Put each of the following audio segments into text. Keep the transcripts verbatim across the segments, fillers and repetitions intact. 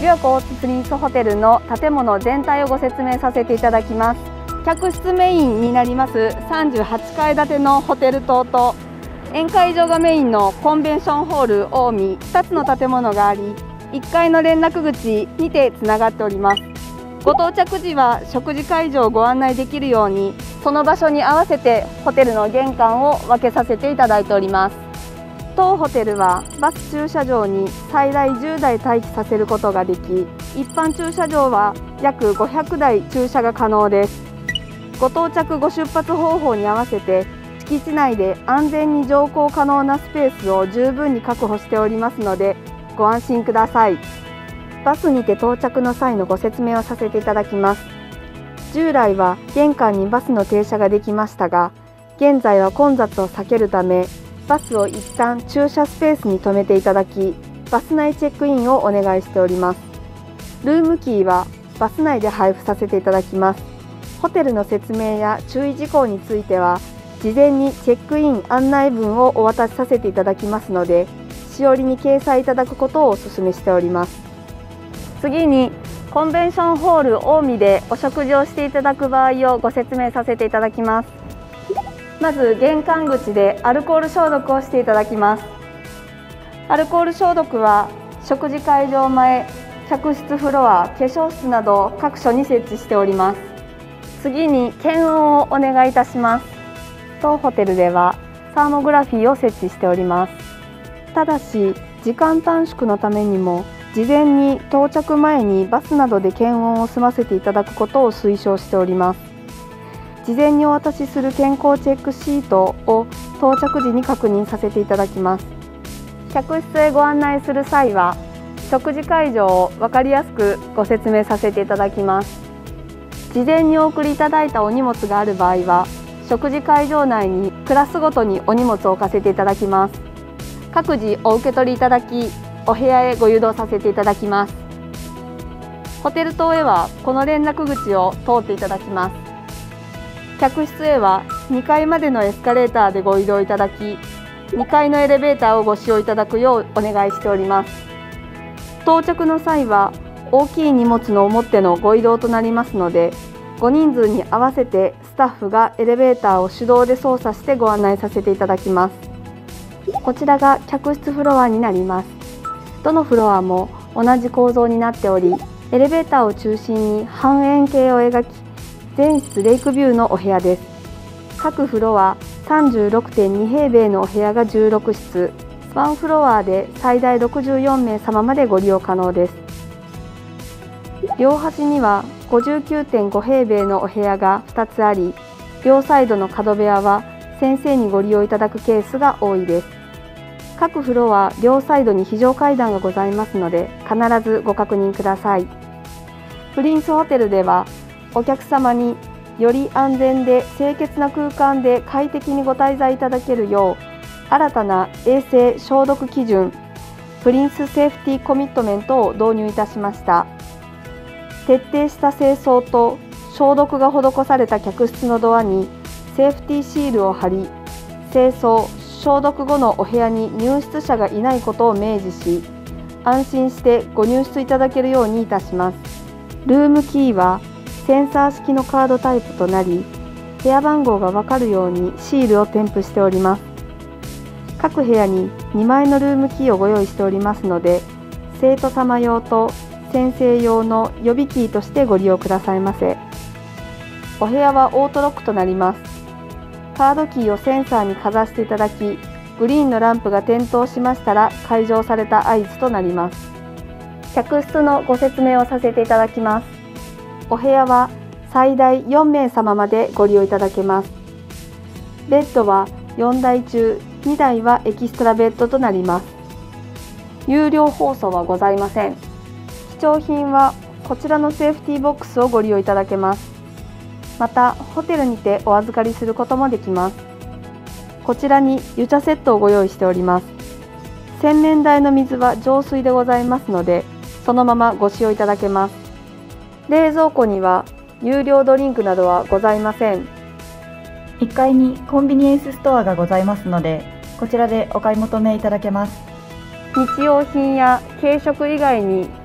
琵琶湖オーツプリンスホテルの建物全体をご説明させていただきます。客室メインになりますさんじゅうはちかい建てのホテル棟と、宴会場がメインのコンベンションホール近江ふたつの建物があり、いっかいの連絡口にてつながっております。ご到着時は食事会場をご案内できるように、その場所に合わせてホテルの玄関を分けさせていただいております。当ホテルはバス駐車場に最大じゅうだい待機させることができ、一般駐車場は約ごひゃくだい駐車が可能です。ご到着ご出発方法に合わせて敷地内で安全に乗降可能なスペースを十分に確保しておりますのでご安心ください。バスにて到着の際のご説明をさせていただきます。従来は玄関にバスの停車ができましたが、現在は混雑を避けるためバスを一旦駐車スペースに停めていただき、バス内チェックインをお願いしております。ルームキーはバス内で配布させていただきます。ホテルの説明や注意事項については事前にチェックイン案内文をお渡しさせていただきますので、しおりに掲載いただくことをお勧めしております。次にコンベンションホール近江でお食事をしていただく場合をご説明させていただきます。まず玄関口でアルコール消毒をしていただきます。アルコール消毒は食事会場前、客室フロア、化粧室など各所に設置しております。次に検温をお願いいたします。当ホテルではサーモグラフィーを設置しております。ただし時間短縮のためにも事前に到着前にバスなどで検温を済ませていただくことを推奨しております。事前にお渡しする健康チェックシートを到着時に確認させていただきます。客室へご案内する際は食事会場を分かりやすくご説明させていただきます。事前にお送りいただいたお荷物がある場合は食事会場内にクラスごとにお荷物を置かせていただきます。各自お受け取りいただき、お部屋へご誘導させていただきます。ホテル棟へはこの連絡口を通っていただきます。客室へはにかいまでのエスカレーターでご移動いただき、にかいのエレベーターをご使用いただくようお願いしております。到着の際は大きい荷物の持ってのご移動となりますので、ご人数に合わせてスタッフがエレベーターを手動で操作してご案内させていただきます。こちらが客室フロアになります。どのフロアも同じ構造になっており、エレベーターを中心に半円形を描き、全室レイクビューのお部屋です。各フロア さんじゅうろくてんに 平米のお部屋がじゅうろくしつ、ワンフロアで最大ろくじゅうよんめいさままでご利用可能です。両端には ごじゅうきゅうてんご 平米のお部屋がふたつあり、両サイドの角部屋は先生にご利用いただくケースが多いです。各フロア両サイドに非常階段がございますので必ずご確認ください。プリンスホテルではお客様により安全で清潔な空間で快適にご滞在いただけるよう、新たな衛生消毒基準プリンスセーフティーコミットメントを導入いたしました。徹底した清掃と消毒が施された客室のドアにセーフティーシールを貼り、清掃消毒後のお部屋に入室者がいないことを明示し、安心してご入室いただけるようにいたします。ルームキーはセンサー式のカードタイプとなり、部屋番号がわかるようにシールを添付しております。各部屋ににまいのルームキーをご用意しておりますので、生徒様用と先生用の予備キーとしてご利用くださいませ。お部屋はオートロックとなります。カードキーをセンサーにかざしていただき、グリーンのランプが点灯しましたら解錠された合図となります。客室のご説明をさせていただきます。お部屋は最大よんめいさままでご利用いただけます。ベッドはよんだい中にだいはエキストラベッドとなります。有料放送はございません。貴重品はこちらのセーフティーボックスをご利用いただけます。またホテルにてお預かりすることもできます。こちらに湯茶セットをご用意しております。洗面台の水は浄水でございますので、そのままご使用いただけます。冷蔵庫には有料ドリンクなどはございません。 いっかいにコンビニエンスストアがございますので、こちらでお買い求めいただけます。 日用品や軽食以外に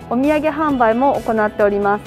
お土産販売も行っております。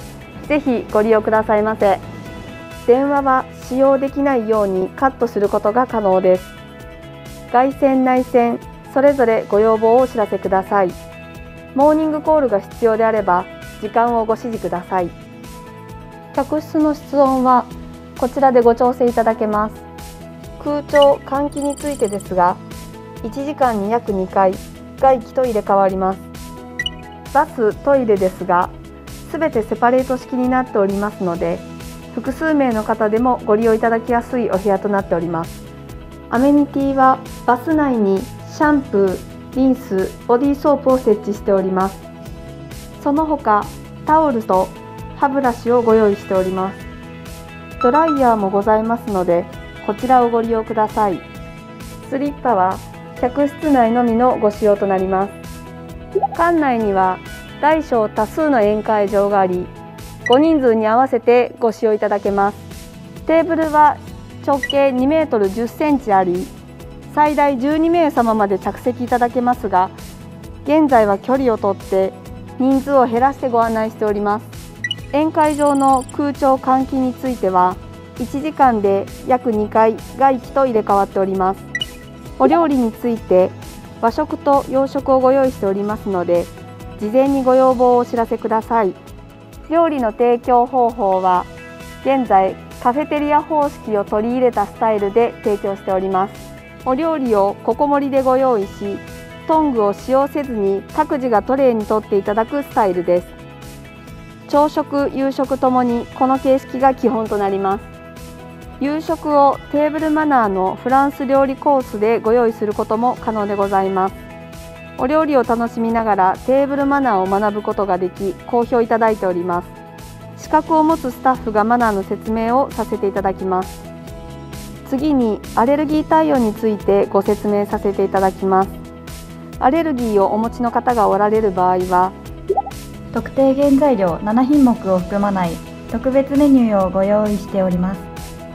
ぜひご利用くださいませ。電話は使用できないようにカットすることが可能です。外線内線それぞれご要望をお知らせください。モーニングコールが必要であれば時間をご指示ください。客室の室温はこちらでご調整いただけます。空調・換気についてですが、いちじかんに約にかい外気と入れ替わります。バス・トイレですが、すべてセパレート式になっておりますので、複数名の方でもご利用いただきやすいお部屋となっております。アメニティはバス内にシャンプー、リンス、ボディーソープを設置しております。その他、タオルと歯ブラシをご用意しております。ドライヤーもございますので、こちらをご利用ください。スリッパは客室内のみのご使用となります。館内には大小多数の宴会場があり、ご人数に合わせてご使用いただけます。テーブルは直径にメートルじゅっセンチあり、最大じゅうにめいさままで着席いただけますが、現在は距離をとって人数を減らしてご案内しております。宴会場の空調・換気についてはいちじかんで約にかい外気と入れ替わっております。お料理について和食と洋食をご用意しておりますので、事前にご要望をお知らせください。料理の提供方法は現在カフェテリア方式を取り入れたスタイルで提供しております。お料理をここ盛りでご用意し、トングを使用せずに各自がトレーに取っていただくスタイルです。朝食・夕食ともにこの形式が基本となります。夕食をテーブルマナーのフランス料理コースでご用意することも可能でございます。お料理を楽しみながらテーブルマナーを学ぶことができ、好評いただいております。資格を持つスタッフがマナーの説明をさせていただきます。次にアレルギー対応についてご説明させていただきます。アレルギーをお持ちの方がおられる場合は、 特定原材料ななひんもくを含まない特別メニューをご用意しております。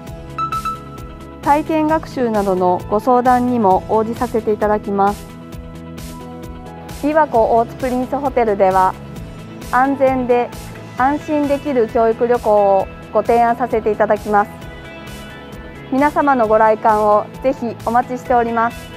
体験学習などのご相談にも応じさせていただきます。びわ湖大津プリンスホテルでは、安全で安心できる教育旅行をご提案させていただきます。皆様のご来館をぜひお待ちしております。